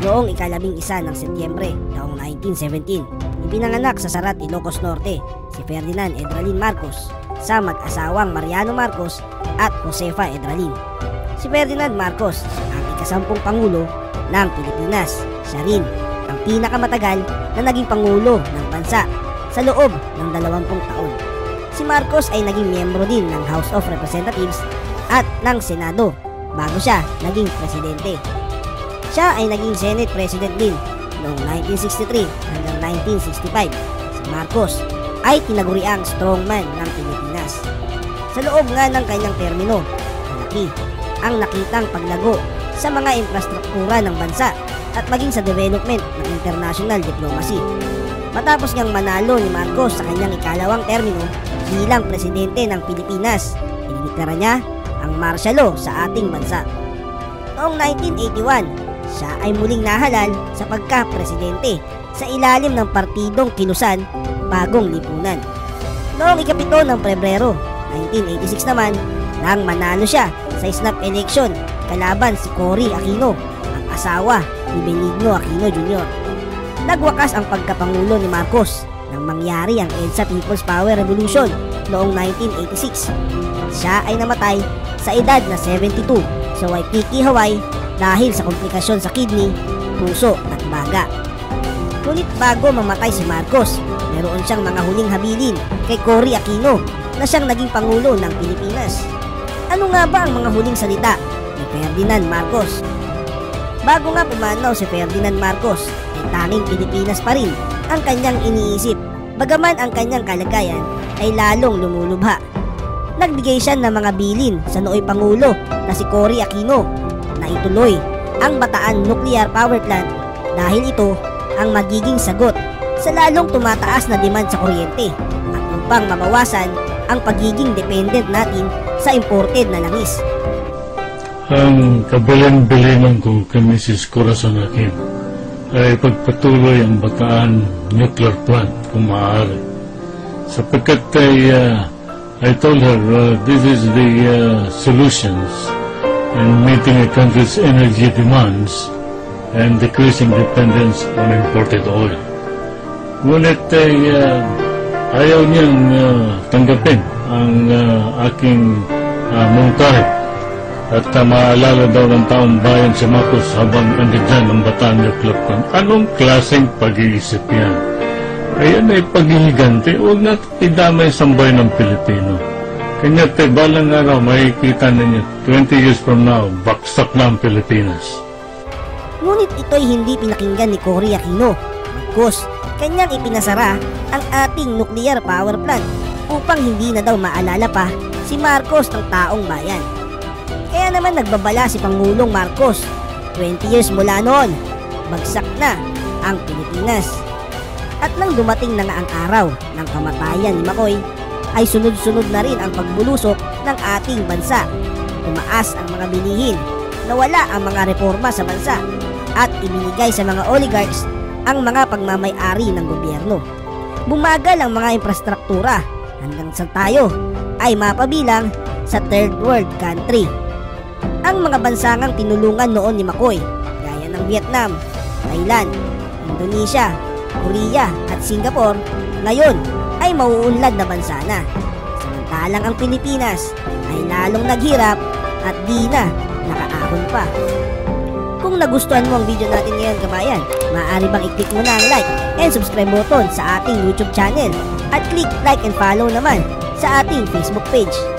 Noong ika-11 ng Setyembre taong 1917, ipinanganak sa Sarat, Ilocos Norte si Ferdinand Edralin Marcos sa mag-asawang Mariano Marcos at Josefa Edralin. Si Ferdinand Marcos ang ika-10 Pangulo ng Pilipinas. Siya rin ang pinakamatagal na naging Pangulo ng bansa sa loob ng 20 taon. Si Marcos ay naging miyembro din ng House of Representatives at ng Senado bago siya naging presidente. Siya ay naging Senate President din noong 1963 hanggang 1965. Si Marcos ay tinaguriang strongman ng Pilipinas. Sa loob nga ng kanyang termino, malaki ang nakitang paglago sa mga infrastruktura ng bansa at maging sa development ng international diplomacy. Matapos ngang manalo ni Marcos sa kanyang ikalawang termino bilang presidente ng Pilipinas, iniklara niya ang martial law sa ating bansa. Noong 1981, siya ay muling nahalal sa pagka-presidente sa ilalim ng partidong Kilusan Bagong Lipunan. Noong ika-7 ng Pebrero 1986 naman, nang manalo siya sa snap election kalaban si Cory Aquino, ang asawa ni Benigno Aquino Jr. Nagwakas ang pagkapangulo ni Marcos nang mangyari ang EDSA People's Power Revolution noong 1986. Siya ay namatay sa edad na 72 sa Waikiki, Hawaii dahil sa komplikasyon sa kidney, puso at baga. Ngunit bago mamatay si Marcos, meron siyang mga huling habilin kay Cory Aquino na siyang naging Pangulo ng Pilipinas. Ano nga ba ang mga huling salita ni Ferdinand Marcos? Bago nga pumanaw si Ferdinand Marcos, ay tanging Pilipinas pa rin ang kanyang iniisip, bagaman ang kanyang kalagayan ay lalong lumulubha. Nagbigay siya ng mga bilin sa nooy Pangulo na si Cory Aquino na ituloy ang Bataan Nuclear Power Plant dahil ito ang magiging sagot sa lalong tumataas na demand sa kuryente at upang mabawasan ang pagiging dependent natin sa imported na langis. Ang kabilang-bilinan ko kay Mrs. Corazon Aquino ay pagpatuloy ang Bataan Nuclear Plant kung maaari. Sapagkat I told her this is the solutions in meeting a country's energy demands and decreasing dependence on imported oil. Ngunit ayaw niyang tanggapin ang aking mungkahi at maalala daw ng taong bayan si Marcos habang andyan ang Bataan Nuclear Plant. Anong klaseng pag-iisip yan? Ayan ay paghihiganti. Huwag natin idamay sambay ng Pilipino. Kanya balang araw makikita ninyo 20 years from now, baksak na ang Pilipinas. Ngunit ito'y hindi pinakinggan ni Cory Aquino. Marcos, kanyang ipinasara ang ating nuclear power plant upang hindi na daw maalala pa si Marcos ng taong bayan. Kaya naman nagbabala si Pangulong Marcos, 20 years mula noon, bagsak na ang Pilipinas. At nang dumating na nga ang araw ng kamatayan ni Macoy, ay sunod-sunod na rin ang pagbulusok ng ating bansa. Tumaas ang mga bilihin, nawala ang mga reforma sa bansa, at ibinigay sa mga oligarchs ang mga pagmamay-ari ng gobyerno. Bumagal ang mga infrastruktura hanggang sa tayo ay mapabilang sa third world country. Ang mga bansangang tinulungan noon ni Macoy, gaya ng Vietnam, Thailand, Indonesia, Korea at Singapore, ngayon ay mauunlad na bansa na. Samantalang ang Pilipinas ay lalong naghirap at di na nakaahon pa. Kung nagustuhan mo ang video natin ngayon, kabayan, maaari bang i-click mo na ang like and subscribe button sa ating YouTube channel at click like and follow naman sa ating Facebook page.